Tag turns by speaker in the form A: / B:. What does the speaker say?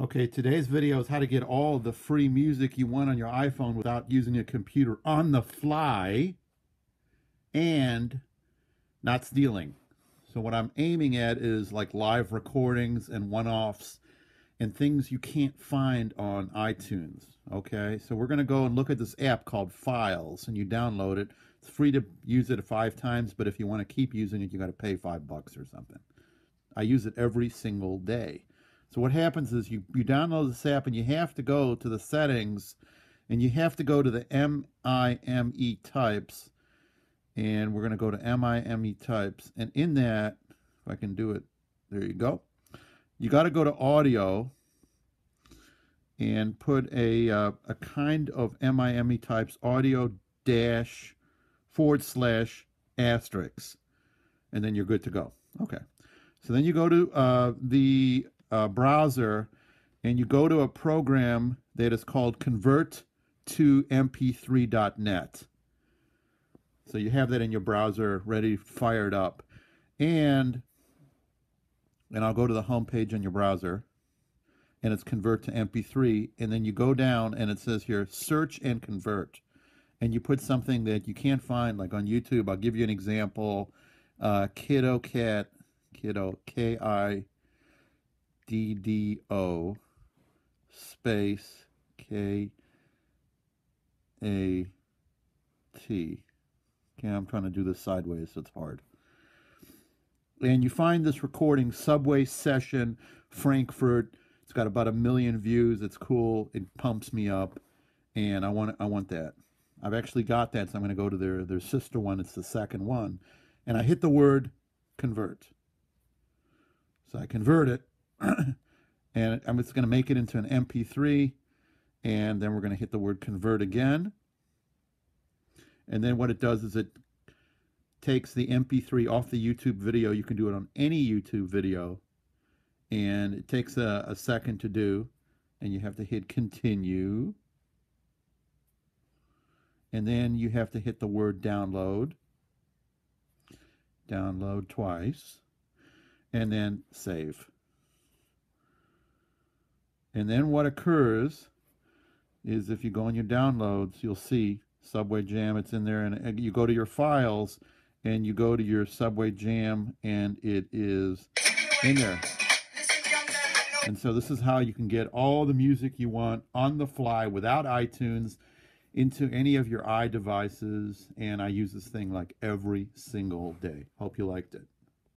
A: Okay, today's video is how to get all the free music you want on your iPhone without using a computer on the fly and not stealing. So what I'm aiming at is like live recordings and one-offs and things you can't find on iTunes. Okay, so we're going to go and look at this app called Files, and you download it. It's free to use it 5 times, but if you want to keep using it, you got to pay $5 or something. I use it every single day. So what happens is you download this app and you have to go to the settings and you have to go to the MIME types, and we're going to go to MIME types, and in that, if I can do it, there you go. You got to go to audio and put a kind of MIME types audio dash / asterisk, and then you're good to go. Okay. So then you go to the browser and you go to a program that is called convert2mp3.net. So you have that in your browser ready, fired up. And I'll go to the home page on your browser, and it's convert to MP3. And then you go down and it says here, search and convert. And you put something that you can't find, like on YouTube. I'll give you an example. Kiddo Cat. Kiddo, K-I-D-D-O space K-A-T. Okay, I'm trying to do this sideways, so it's hard. And you find this recording, Subway Session, Frankfurt. It's got about 1 million views. It's cool. It pumps me up, and I want that. I've actually got that, so I'm going to go to their sister one. It's the second one, and I hit the word convert. So I convert it, and I'm just going to make it into an MP3, and then we're going to hit the word convert again. And then what it does is it takes the MP3 off the YouTube video. You can do it on any YouTube video, and it takes a second to do, and you have to hit continue. And then you have to hit the word download. Download twice. And then save. And then what occurs is if you go in your downloads, you'll see Subway Jam. It's in there, and you go to your files and you go to your Subway Jam, and it is in there. And so this is how you can get all the music you want on the fly without iTunes into any of your iDevices. And I use this thing like every single day. Hope you liked it.